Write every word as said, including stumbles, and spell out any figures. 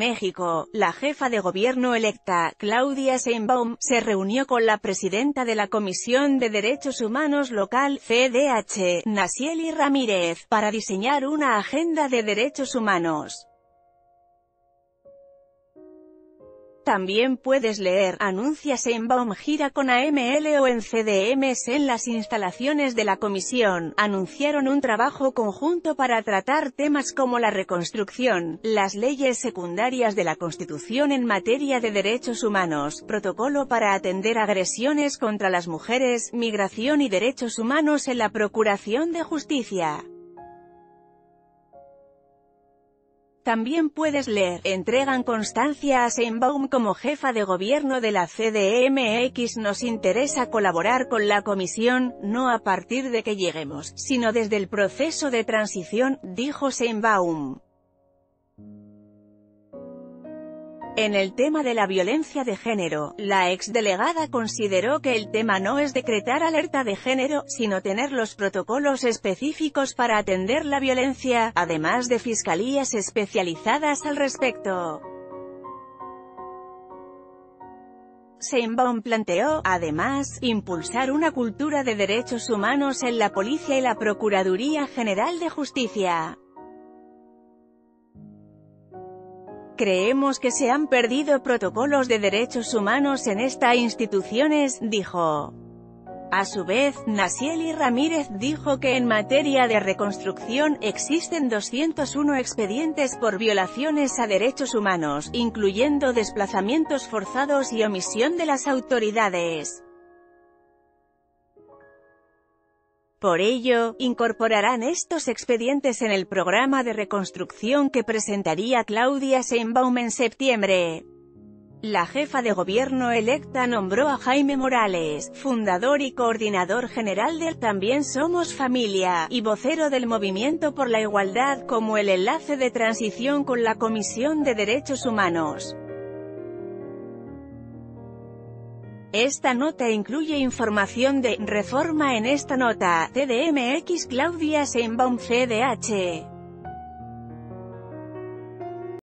México, la jefa de gobierno electa, Claudia Sheinbaum, se reunió con la presidenta de la Comisión de Derechos Humanos local, C D H, Nayeli Ramírez, para diseñar una agenda de derechos humanos. También puedes leer, anuncia Sheinbaum gira con A M L o en C D Ms en las instalaciones de la comisión. Anunciaron un trabajo conjunto para tratar temas como la reconstrucción, las leyes secundarias de la Constitución en materia de derechos humanos, protocolo para atender agresiones contra las mujeres, migración y derechos humanos en la Procuración de Justicia. También puedes leer, entregan constancia a Sheinbaum como jefa de gobierno de la C D M X. Nos interesa colaborar con la comisión, no a partir de que lleguemos, sino desde el proceso de transición, dijo Sheinbaum. En el tema de la violencia de género, la exdelegada consideró que el tema no es decretar alerta de género, sino tener los protocolos específicos para atender la violencia, además de fiscalías especializadas al respecto. Sheinbaum planteó, además, impulsar una cultura de derechos humanos en la policía y la Procuraduría General de Justicia. Creemos que se han perdido protocolos de derechos humanos en estas instituciones, dijo. A su vez, Nayeli Ramírez dijo que en materia de reconstrucción, existen doscientos uno expedientes por violaciones a derechos humanos, incluyendo desplazamientos forzados y omisión de las autoridades. Por ello, incorporarán estos expedientes en el programa de reconstrucción que presentaría Claudia Sheinbaum en septiembre. La jefa de gobierno electa nombró a Jaime Morales, fundador y coordinador general del También Somos Familia, y vocero del Movimiento por la Igualdad, como el enlace de transición con la Comisión de Derechos Humanos. Esta nota incluye información de Reforma. En esta nota, C D M X Claudia Sheinbaum C D H.